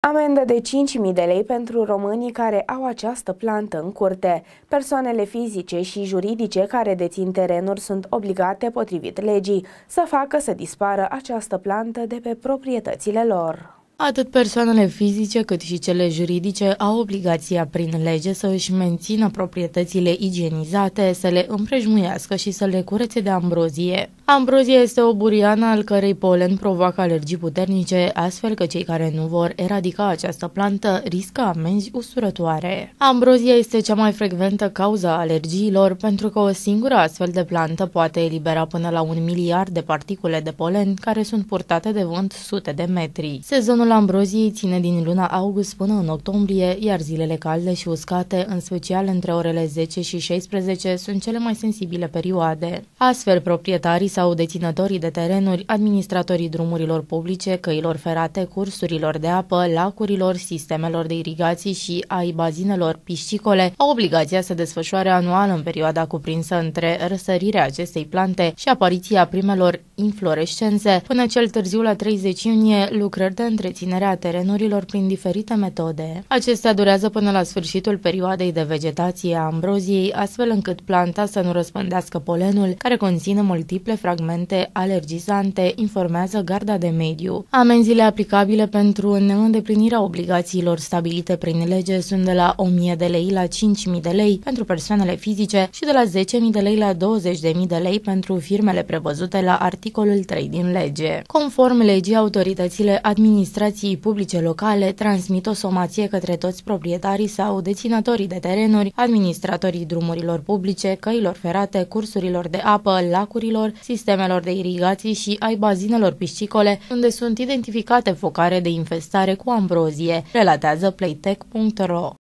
Amendă de 5.000 de lei pentru românii care au această plantă în curte. Persoanele fizice și juridice care dețin terenuri sunt obligate, potrivit legii, să facă să dispară această plantă de pe proprietățile lor. Atât persoanele fizice cât și cele juridice au obligația prin lege să își mențină proprietățile igienizate, să le împrejmuiască și să le curețe de ambrozie. Ambrozia este o buriană al cărei polen provoacă alergii puternice, astfel că cei care nu vor eradica această plantă riscă amenzi usurătoare. Ambrozia este cea mai frecventă cauză a alergiilor, pentru că o singură astfel de plantă poate elibera până la 1 miliard de particule de polen care sunt purtate de vânt sute de metri. Sezonul ambroziei ține din luna august până în octombrie, iar zilele calde și uscate, în special între orele 10 și 16, sunt cele mai sensibile perioade. Astfel, proprietarii sau deținătorii de terenuri, administratorii drumurilor publice, căilor ferate, cursurilor de apă, lacurilor, sistemelor de irigații și ai bazinelor piscicole au obligația să desfășoare anual, în perioada cuprinsă între răsărirea acestei plante și apariția primelor inflorescențe, până cel târziu la 30 iunie, lucrări de întreținere a terenurilor prin diferite metode. Acestea durează până la sfârșitul perioadei de vegetație a ambroziei, astfel încât planta să nu răspândească polenul, care conține multiple fragmente alergizante, informează Garda de Mediu. Amenziile aplicabile pentru neîndeplinirea obligațiilor stabilite prin lege sunt de la 1.000 de lei la 5.000 de lei pentru persoanele fizice și de la 10.000 de lei la 20.000 de lei pentru firmele prevăzute la articolul 3 din lege. Conform legii, autoritățile administrației publice locale transmit o somație către toți proprietarii sau deținătorii de terenuri, administratorii drumurilor publice, căilor ferate, cursurilor de apă, lacurilor, sistemelor de irigații și ai bazinelor piscicole, unde sunt identificate focare de infestare cu ambrozie, relatează playtech.ro.